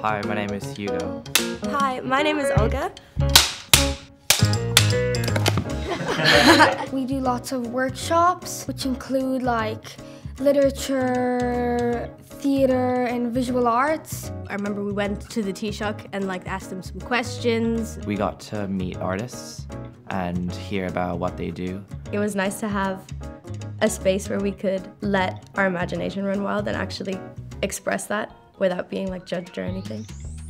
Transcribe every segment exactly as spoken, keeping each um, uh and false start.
Hi, my name is Hugo. Hi, my name is Olga. We do lots of workshops, which include like literature, theatre and visual arts. I remember we went to the Taoiseach and like asked them some questions. We got to meet artists and hear about what they do. It was nice to have a space where we could let our imagination run wild and actually express that without being like judged or anything.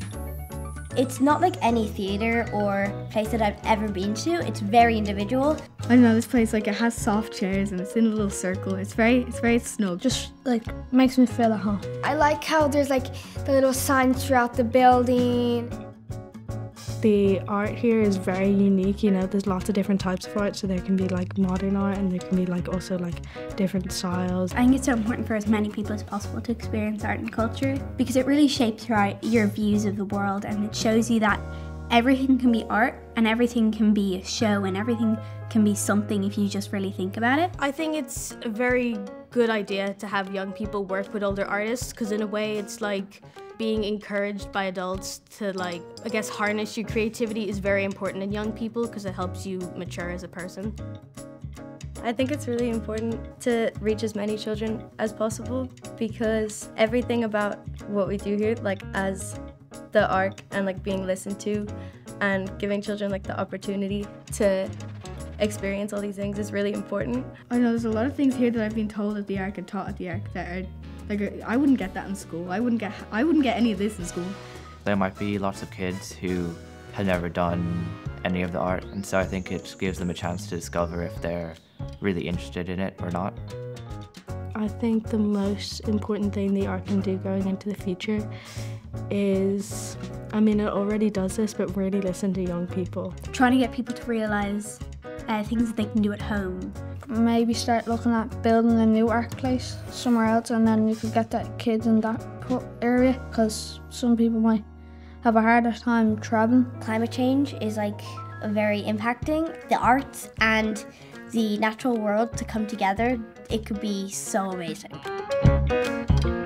It's not like any theatre or place that I've ever been to. It's very individual. I don't know, this place, like, it has soft chairs and it's in a little circle. It's very, it's very snug. Just like makes me feel at home. I like how there's like the little signs throughout the building. The art here is very unique, you know, there's lots of different types of art, so there can be like modern art and there can be like also like different styles. I think it's so important for as many people as possible to experience art and culture because it really shapes your, your views of the world, and it shows you that everything can be art and everything can be a show and everything can be something if you just really think about it. I think it's a very good idea to have young people work with older artists because in a way it's like being encouraged by adults to like, I guess, harness your creativity is very important in young people because it helps you mature as a person. I think it's really important to reach as many children as possible because everything about what we do here, like as the Ark and like being listened to and giving children like the opportunity to experience all these things is really important. I know there's a lot of things here that I've been told at the Ark and taught at the Ark that are like, I wouldn't get that in school. I wouldn't get I wouldn't get any of this in school. There might be lots of kids who have never done any of the art, and so I think it gives them a chance to discover if they're really interested in it or not. I think the most important thing the art can do going into the future is, I mean, it already does this, but really listen to young people. Trying to get people to realise uh, things that they can do at home. Maybe start looking at building a new art place somewhere else, and then you could get that kids in that area because some people might have a harder time traveling. Climate change is like very impacting. The arts and the natural world to come together, it could be so amazing.